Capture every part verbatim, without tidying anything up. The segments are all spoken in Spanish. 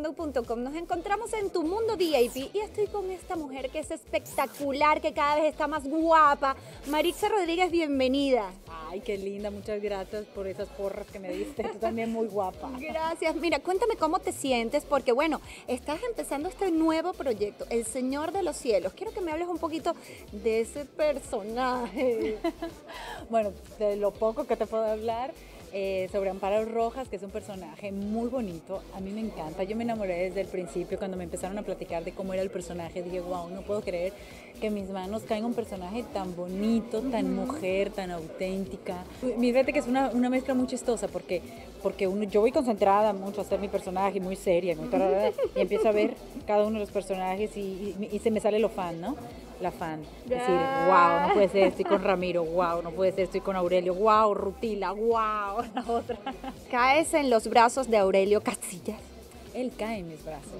telemundo punto com. Nos encontramos en Tu Mundo V I P y estoy con esta mujer que es espectacular, que cada vez está más guapa. Marixa Rodríguez, bienvenida. Ay, qué linda, muchas gracias por esas porras que me diste, tú también muy guapa. Gracias. Mira, cuéntame cómo te sientes, porque bueno, estás empezando este nuevo proyecto, El Señor de los Cielos. Quiero que me hables un poquito de ese personaje. Bueno, de lo poco que te puedo hablar, eh, sobre Amparo Rojas, que es un personaje muy bonito, a mí me encanta. Yo me enamoré desde el principio, cuando me empezaron a platicar de cómo era el personaje, dije, wow, no puedo creer que en mis manos caiga un personaje tan bonito, tan mujer, tan auténtica. Fíjate que es una, una mezcla muy chistosa, porque, porque uno, yo voy concentrada mucho a hacer mi personaje, muy seria, muy tarada, y empiezo a ver cada uno de los personajes y, y, y se me sale lo fan, ¿no? La fan, decir, wow, no puede ser, estoy con Ramiro, wow, no puede ser, estoy con Aurelio, wow, Rutila, wow, la otra. Caes en los brazos de Aurelio Casillas. Él cae en mis brazos.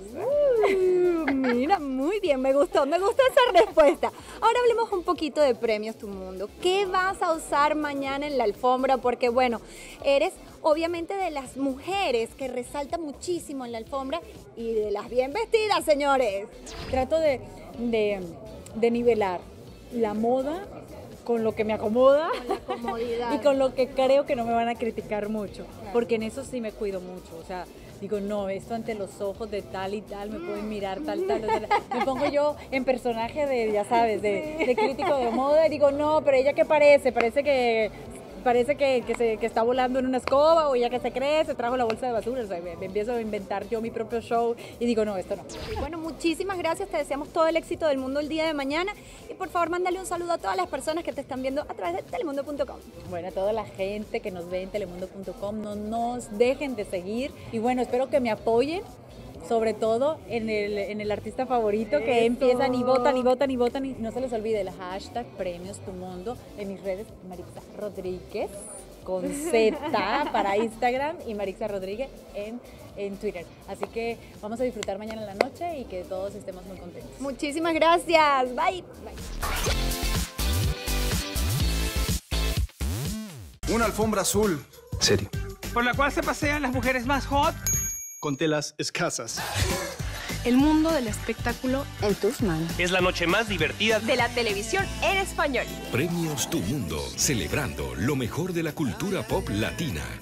Uh, mira, muy bien, me gustó, me gustó esa respuesta. Ahora hablemos un poquito de Premios Tu Mundo. ¿Qué vas a usar mañana en la alfombra? Porque bueno, eres obviamente de las mujeres que resaltan muchísimo en la alfombra y de las bien vestidas, señores. Trato de... de de nivelar la moda con lo que me acomoda, con la comodidad, y con lo que creo que no me van a criticar mucho, claro. Porque en eso sí me cuido mucho, o sea, digo, no, esto ante los ojos de tal y tal, me pueden mirar tal, tal, tal, me pongo yo en personaje de, ya sabes, de, de crítico de moda, y digo, no, pero ella ¿qué parece? Parece que... Parece que, que, se, que está volando en una escoba, o ya que se cree, se trajo la bolsa de basura. O sea, me, me empiezo a inventar yo mi propio show y digo, no, esto no. Bueno, muchísimas gracias, te deseamos todo el éxito del mundo el día de mañana. Y por favor, mándale un saludo a todas las personas que te están viendo a través de telemundo punto com. Bueno, a toda la gente que nos ve en telemundo punto com, no nos dejen de seguir. Y bueno, espero que me apoyen, sobre todo en el, en el artista favorito, que Eso. Empiezan y votan y votan y votan, y no se les olvide el hashtag Premios Tu Mundo en mis redes, Marixa Rodríguez con Z para Instagram y Marixa Rodríguez en, en Twitter. Así que vamos a disfrutar mañana en la noche y que todos estemos muy contentos. Muchísimas gracias. Bye. Bye. Una alfombra azul. ¿Serio? Por la cual se pasean las mujeres más hot. Con telas escasas. El mundo del espectáculo en tus manos. Es la noche más divertida de la televisión en español. Premios Tu Mundo, celebrando lo mejor de la cultura pop latina.